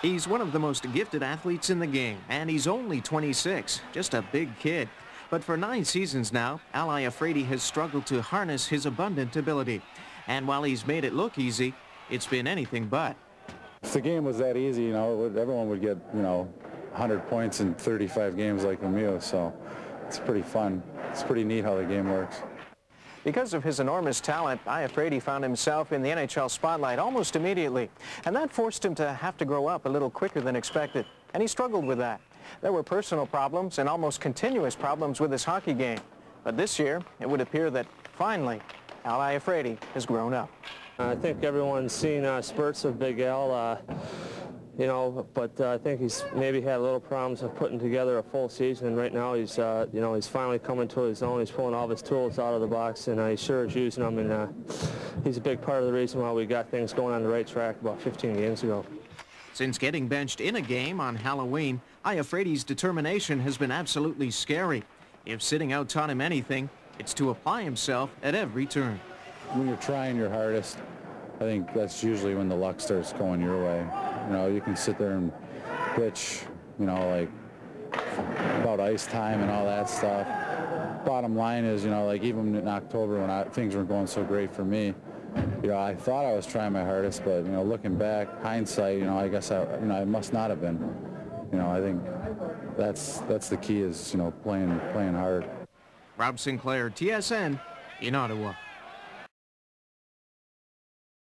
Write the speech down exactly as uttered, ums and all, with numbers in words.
He's one of the most gifted athletes in the game, and he's only twenty-six, just a big kid. But for nine seasons now, Iafrate has struggled to harness his abundant ability. And while he's made it look easy, it's been anything but. If the game was that easy, you know, it would, everyone would get, you know, one hundred points in thirty-five games like Lemieux, so it's pretty fun. It's pretty neat how the game works. Because of his enormous talent, Iafrate found himself in the N H L spotlight almost immediately, and that forced him to have to grow up a little quicker than expected, and he struggled with that. There were personal problems and almost continuous problems with his hockey game, but this year it would appear that finally Al Iafrate has grown up. I think everyone's seen uh, spurts of Big Al, uh, you know, but uh, I think he's maybe had a little problems of putting together a full season, and right now he's, uh, you know, he's finally coming to his own. He's pulling all of his tools out of the box, and uh, he sure is using them, and uh, he's a big part of the reason why we got things going on the right track about fifteen games ago. Since getting benched in a game on Halloween, Iafrate's determination has been absolutely scary. If sitting out taught him anything, it's to apply himself at every turn. When you're trying your hardest, I think that's usually when the luck starts going your way. You know, you can sit there and bitch, you know, like about ice time and all that stuff. Bottom line is, you know, like even in October when I, things weren't going so great for me, you know, I thought I was trying my hardest, but, you know, looking back, hindsight, you know, I guess I, you know, I must not have been. You know, I think that's that's the key is, you know, playing playing hard. Rob Sinclair, T S N, in Ottawa.